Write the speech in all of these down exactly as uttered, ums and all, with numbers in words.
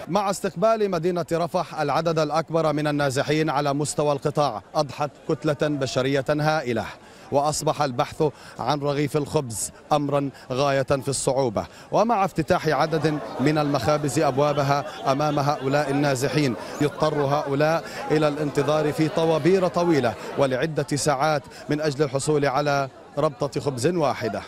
مع استقبال مدينة رفح العدد الأكبر من النازحين على مستوى القطاع أضحت كتلة بشرية هائلة، وأصبح البحث عن رغيف الخبز أمرا غاية في الصعوبة. ومع افتتاح عدد من المخابز أبوابها أمام هؤلاء النازحين يضطر هؤلاء إلى الانتظار في طوابير طويلة ولعدة ساعات من أجل الحصول على ربطة خبز واحدة.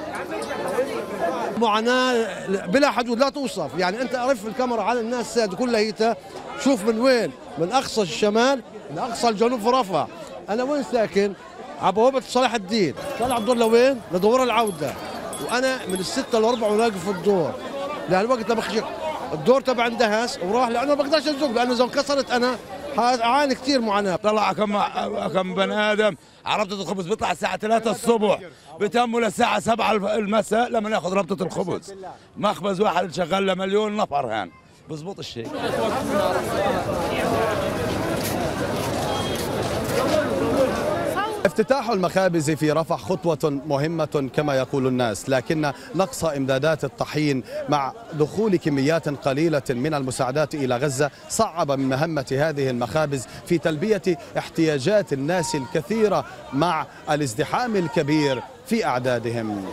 معاناة بلا حدود لا توصف، يعني أنت أرف الكاميرا على الناس ساد كلها هيتا، شوف من وين، من أقصى الشمال لأقصى الجنوب في رفح. أنا وين ساكن؟ على بوابة صلاح الدين، طالع الدور لوين؟ لدور العودة، وأنا من الستة لأربعة واقف في الدور، لهالوقت بخشق الدور تبع اندهس وراح، لأنه ما بقدرش أزوق، لأنه إذا انكسرت أنا أعاني كثير معاناة. طلع كم كم بني آدم على ربطة الخبز، بيطلع الساعة ثلاثة الصبح بتموا للساعة سبعة المساء لما ناخذ ربطة الخبز. مخبز واحد شغال لمليون نفر هان، بزبط الشيء. افتتاح المخابز في رفح خطوة مهمة كما يقول الناس، لكن نقص إمدادات الطحين مع دخول كميات قليلة من المساعدات إلى غزة صعب من مهمة هذه المخابز في تلبية احتياجات الناس الكثيرة مع الازدحام الكبير في أعدادهم.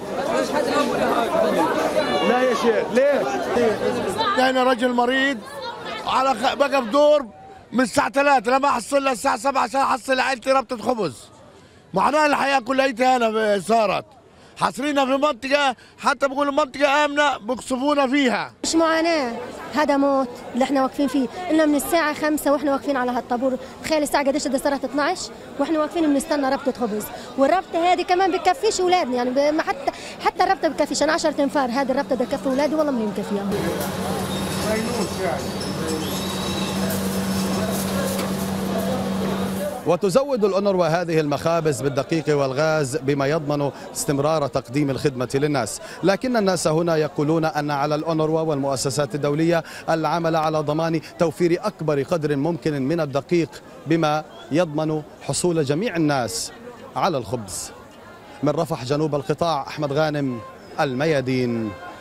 لا يا شيخ ليه؟ أنا رجل مريض على بقى في دور من الساعة ثلاثة لما أحصل الساعة سبعة عشان أحصل عائلتي ربطة خبز. معناها الحياة كلها هنا صارت حاصرينها في منطقة، حتى بقولوا منطقة آمنة بقصفونا فيها. مش معاناة، هذا موت اللي احنا واقفين فيه، إنه من الساعة خمسة واحنا واقفين على هالطابور. تخيل الساعة قديش ده صارت اثنعش واحنا واقفين بنستنى ربطة خبز، والربطة هذه كمان بتكفيش أولادنا، يعني ما حتى حتى الربطة بتكفيش. أنا عشرة أنفار، هذه الربطة بدها تكفي أولادي والله ما هي مكفياهم. وتزود الأونروا هذه المخابز بالدقيق والغاز بما يضمن استمرار تقديم الخدمة للناس، لكن الناس هنا يقولون أن على الأونروا والمؤسسات الدولية العمل على ضمان توفير أكبر قدر ممكن من الدقيق بما يضمن حصول جميع الناس على الخبز. من رفح جنوب القطاع، أحمد غانم، الميادين.